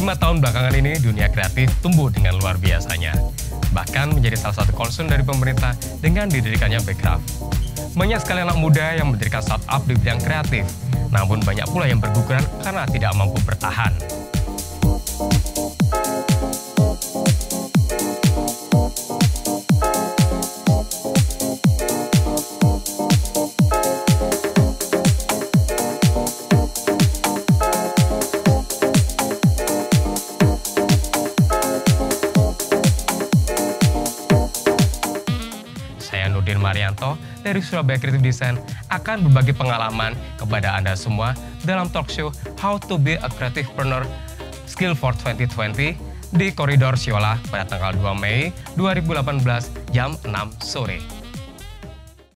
tahun belakangan ini, dunia kreatif tumbuh dengan luar biasanya. Bahkan menjadi salah satu concern dari pemerintah dengan didirikannya Bekraf. Banyak sekali anak muda yang mendirikan startup di bidang kreatif, namun banyak pula yang berguguran karena tidak mampu bertahan. Saya Nurdin Marianto dari Surabaya Creative Design akan berbagi pengalaman kepada Anda semua dalam talk show How to be a Creativepreneur Skill for 2020 di Koridor Siola pada tanggal 2 Mei 2018 jam 6 sore.